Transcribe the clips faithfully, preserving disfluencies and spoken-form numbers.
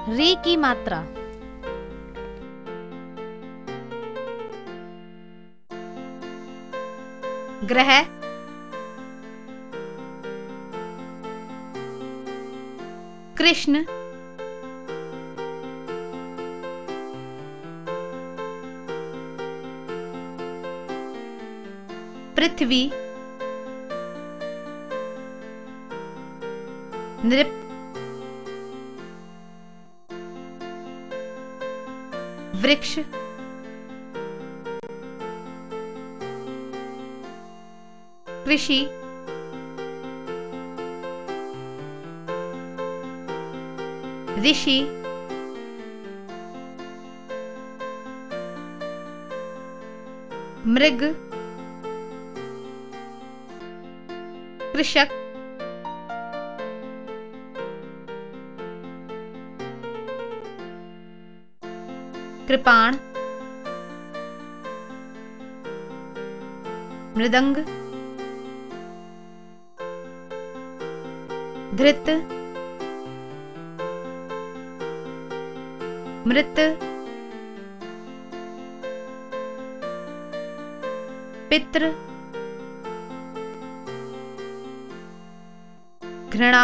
री की मात्रा। ग्रह, कृष्ण, पृथ्वी, नृप, वृक्ष, कृषि, ऋषि, मृग, कृषक, कृपाण, मृदंग, धृत, मृत, पितृ, घृणा,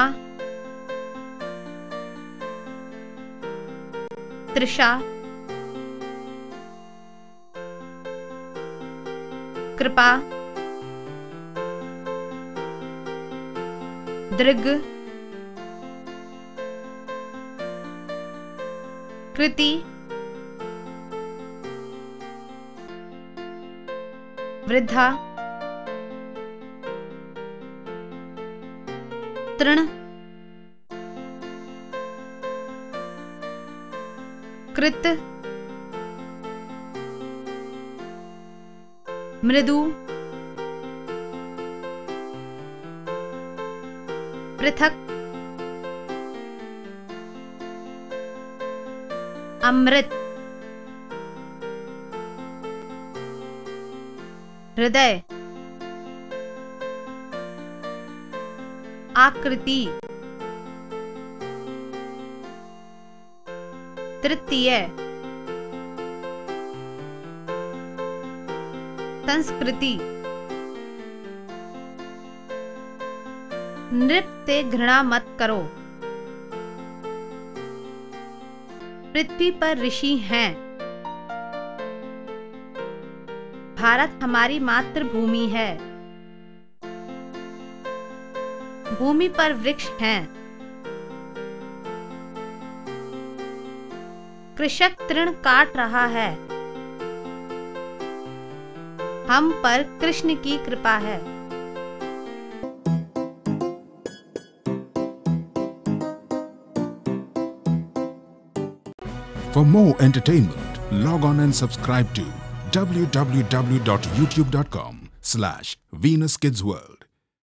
तृषा, कृपा, दृग, कृति, वृद्धा, तृण, कृत, मृदु, पृथक, अमृत, हृदय, आकृति, तृतीय, संस्कृति, नृप से घृणा मत करो। पृथ्वी पर ऋषि हैं। भारत हमारी मातृभूमि है। भूमि पर वृक्ष हैं। कृषक तृण काट रहा है। हम पर कृष्ण की कृपा है। For more entertainment, log on and subscribe to w w w dot youtube dot com slash Venus Kids World.